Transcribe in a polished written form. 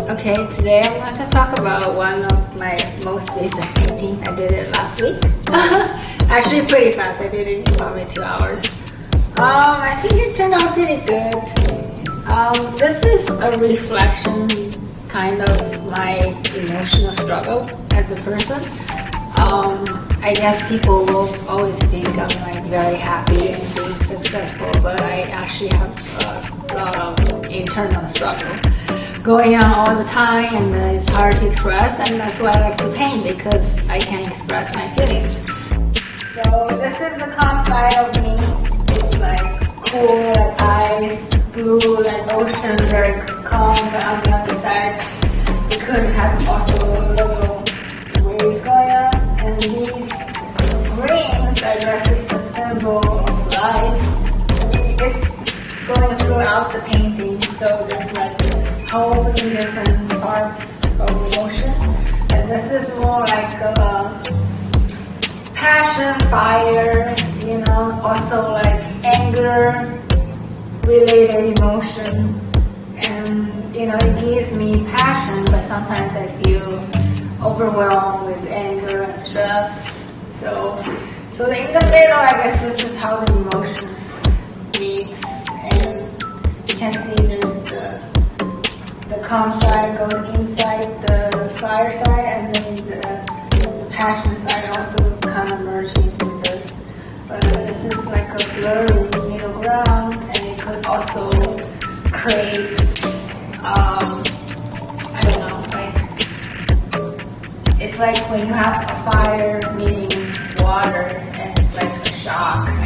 Okay, today I'm going to talk about one of my most recent painting. I did it last week. Actually pretty fast. I did it in probably 2 hours. I think it turned out pretty good. This is a reflection kind of my emotional struggle as a person. I guess people will always think I'm like very happy and being successful, but I actually have a lot of internal struggle going on all the time, and it's hard to express, and that's why I like to paint, because I can express my feelings. So this is the calm side of me. It's like cool like eyes, blue like ocean, very calm, but on the other side the curtain has also little waves going on, and these greens I guess it's a symbol of life. It's going throughout the painting, so there's like whole many different parts of emotion, and this is more like a passion, fire, you know, also like anger related emotion, and you know, it gives me passion, but sometimes I feel overwhelmed with anger and stress. So in the middle, I guess this is how the emotions meet, and you can see there's the calm side goes inside the fire side, and then the passion side also kind of merged into this. But this is like a blurry middle ground, and it could also create, I don't know, like, it's like when you have a fire meeting water, and it's like a shock.